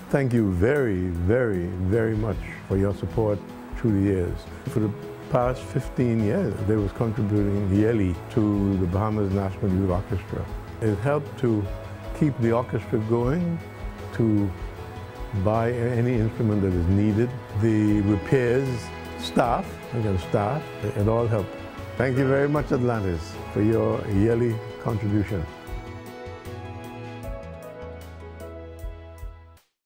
Thank you very, very, very much for your support through the years. For the past 15 years, they was contributing yearly to the Bahamas National Youth Orchestra. It helped to keep the orchestra going, to buy any instrument that is needed, the repairs, staff, it all helped. Thank you very much, Atlantis, for your yearly contribution.